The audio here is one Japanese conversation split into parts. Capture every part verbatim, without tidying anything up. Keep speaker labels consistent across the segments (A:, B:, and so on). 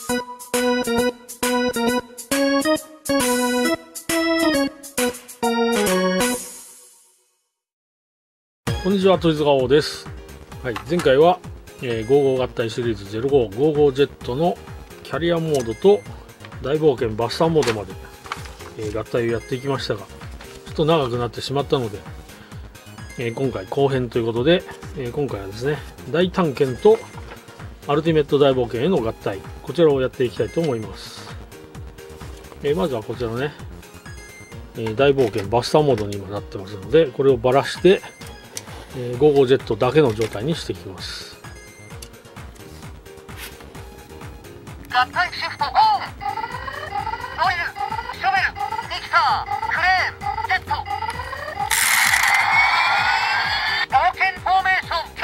A: こんにちは、トイズガオです。はい、前回は、えー、ごじゅうご合体シリーズゼロごごじゅうごジェットのキャリアモードと大冒険バスターモードまで、えー、合体をやっていきましたが、ちょっと長くなってしまったので、えー、今回後編ということで、えー、今回はですね、大探検とアルティメット大冒険への合体、こちらをやっていきたいと思います。えー、まずはこちらのね、えー、大冒険バスターモードに今なってますので、これをばらしてごじゅうごジェットだけの状態にしていきます。
B: 合体シフトオン。ノイル、ショベル、ミキサー、クレーン、ジェット。冒険フォーメーションツ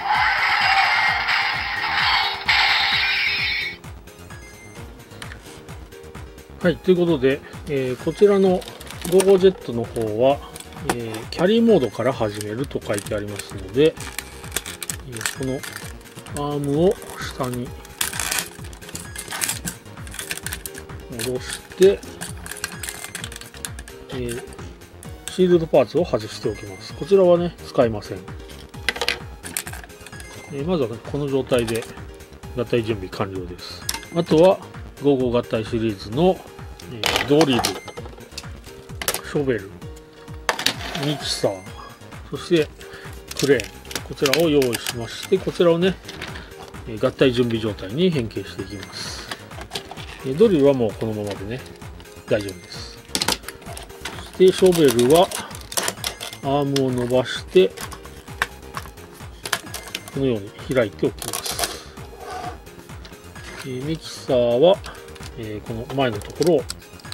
A: ー。はい、ということで、えー、こちらのごじゅうごジェットの方は、えー、キャリーモードから始めると書いてありますので、えー、このアームを下に戻して、えー、シールドパーツを外しておきます。こちらはね、使いません。えー、まずは、ね、この状態で合体準備完了です。あとはごじゅうご合体シリーズの、えー、ドリル、ショベル、ミキサー、そしてクレーン、こちらを用意しまして、こちらをね、合体準備状態に変形していきます。ドリルはもうこのままでね、大丈夫です。そしてショベルはアームを伸ばして、このように開いておきます。ミキサーはこの前のところを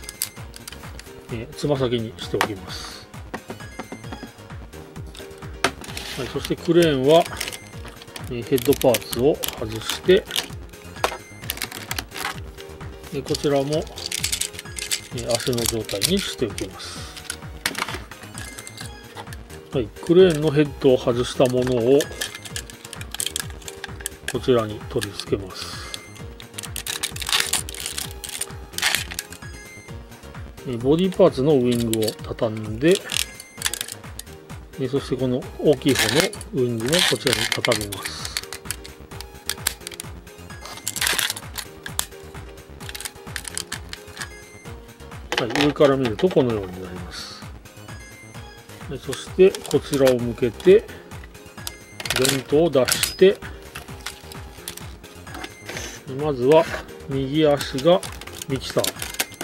A: つま先にしておきます。はい、そしてクレーンはヘッドパーツを外して、こちらも足の状態にしておきます。はい、クレーンのヘッドを外したものをこちらに取り付けます。ボディパーツのウィングを畳んで、そしてこの大きい方のウィングもこちらに畳みます。はい、上から見るとこのようになります。はい、そしてこちらを向けてベントを出して、まずは右足がミキサー、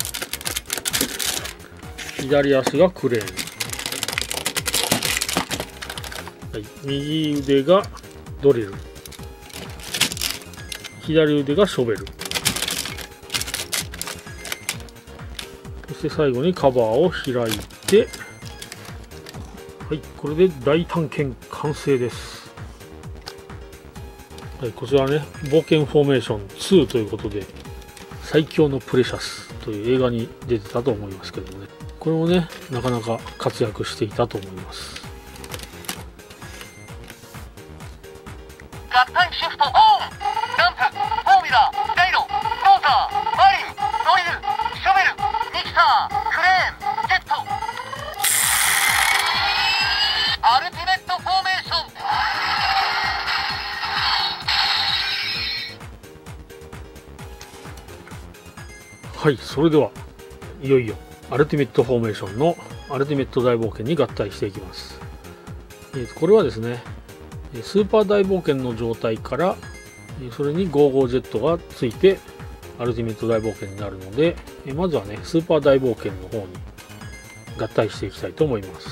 A: 左足がクレーン、はい、右腕がドリル、左腕がショベル、そして最後にカバーを開いて、はい、これで大探検完成です。はい、こちらね、冒険フォーメーションツーということで、最強のプレシャスという映画に出てたと思いますけどもね、これもね、なかなか活躍していたと思います。
B: 合体シフトオン。ランプ、フォーミュラ、ダイロ、モーター、ワイン、ノイル、ショベル、ミキサー、クレーン、ジェット。アルティメットフォーメーション。
A: はい、それではいよいよアルティメットフォーメーションのアルティメット大冒険に合体していきます。えー、これはですね、スーパー大冒険の状態からそれにごじゅうごジェットがついてアルティメット大冒険になるので、まずはね、スーパー大冒険の方に合体していきたいと思います。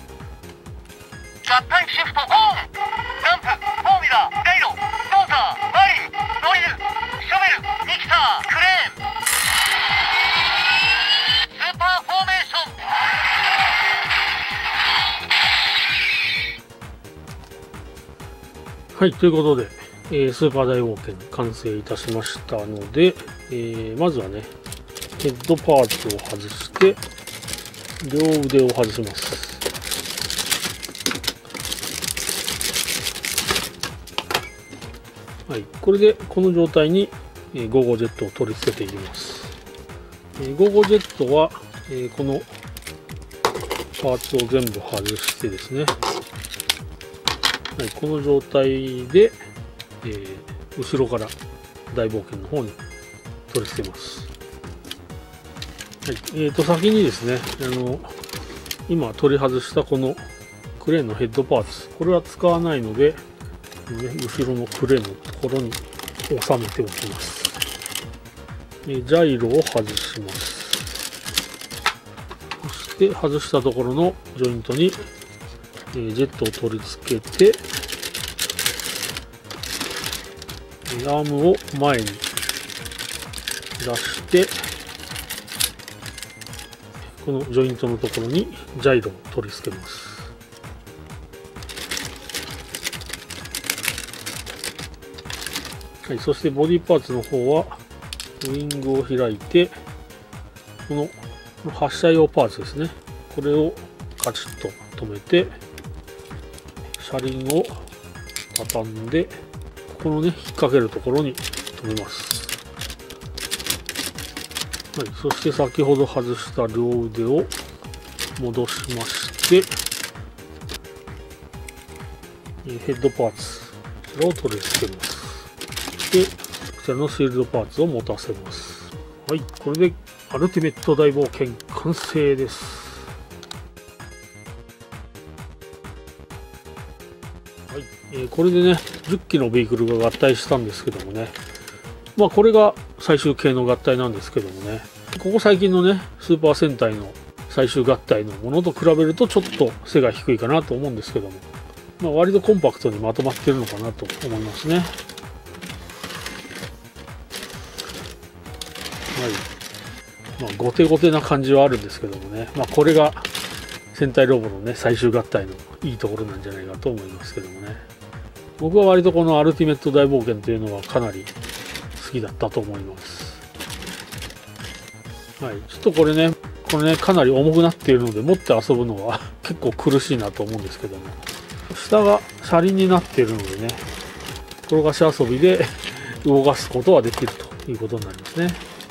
B: 合体シフトオン。ランプ、フォーミュラ、ダイロ、モーター、ワイン、ノイル、ショベル、ミキサー、クレーン。スーパーフォーメーション。
A: はい、ということで、えー、スーパー大冒険完成いたしましたので、えー、まずはね、ヘッドパーツを外して、両腕を外します。はい、これでこの状態にえー、ゴーゴージェットを取り付けていきます。えー、ゴーゴージェットは、えー、このパーツを全部外してですね、はい、この状態で、えー、後ろから大冒険の方に取り付けます。はい、えーと先にですね、あの今取り外したこのクレーンのヘッドパーツ、これは使わないので、ね、後ろのクレーンのところに収めておきます。えー、ジャイロを外します。そして外したところのジョイントに、えー、ジェットを取り付けて、アームを前に出して、このジョイントのところにジャイロを取り付けます。はい、そしてボディパーツの方はウイングを開いて、この発射用パーツですね、これをカチッと止めて、車輪を畳んで、ここのね引っ掛けるところに止めます。はい、そして先ほど外した両腕を戻しまして、ヘッドパーツこちらを取り付けます。で、こちらのシールドパーツを持たせます。はい、これでアルティメット大冒険完成です。はい、えー、これでねじゅっきのベヒクルが合体したんですけどもね、まあこれが最終形の合体なんですけどもね、ここ最近のねスーパー戦隊の最終合体のものと比べるとちょっと背が低いかなと思うんですけども、まあ、割とコンパクトにまとまってるのかなと思いますね。はい、まあゴテゴテな感じはあるんですけどもね、まあこれが戦隊ロボのね最終合体のいいところなんじゃないかと思いますけどもね、僕は割とこのアルティメット大冒険というのはかなり好きだったと思います。はい、ちょっとこれねこれねかなり重くなっているので持って遊ぶのは結構苦しいなと思うんですけども、下が車輪になっているのでね、転がし遊びで動かすことはできるということになりますね。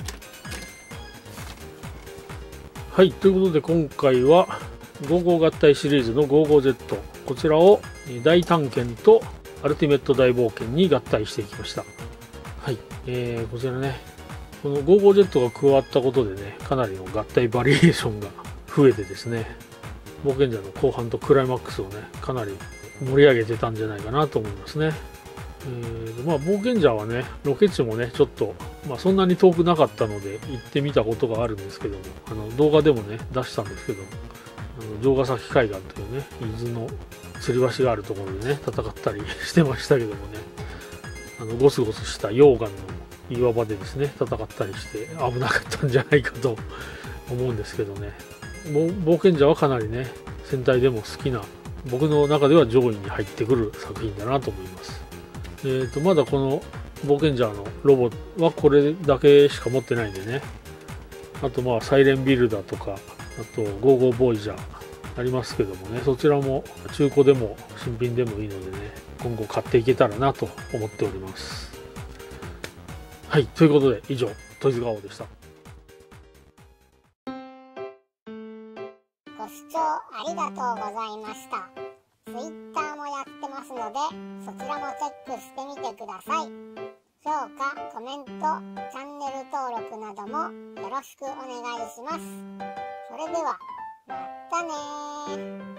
A: はい、ということで今回はゴーゴー合体シリーズのゴーゴージェット、こちらを大探検とアルティメット大冒険に合体していきました。はい、えー、こちらね、このゴーゴージェットが加わったことでね、かなりの合体バリエーションが増えてですね、冒険者の後半とクライマックスをね、かなり盛り上げてたんじゃないかなと思いますね。えー、まあ冒険者はね、ロケ地もね、ちょっと、まあ、そんなに遠くなかったので行ってみたことがあるんですけども、あの動画でもね、出したんですけど、あの城ヶ崎海岸というね、伊豆の吊り橋があるところでね、戦ったりしてましたけどもね、あのゴスゴスした溶岩の岩場でですね、戦ったりして危なかったんじゃないかと思うんですけどね、冒険者はかなりね、戦隊でも好きな、僕の中では上位に入ってくる作品だなと思います。えーと、まだこの冒険者のロボはこれだけしか持ってないんでね、あとまあサイレンビルダーとか、あとゴーゴーボーイジャーありますけどもね、そちらも中古でも新品でもいいのでね、今後買っていけたらなと思っております。はい、ということで以上、トイズガオでした。
C: ご視聴ありがとうございました。Twitter もやってますので、そちらもチェックしてみてください。評価、コメント、チャンネル登録などもよろしくお願いします。それでは、またねー。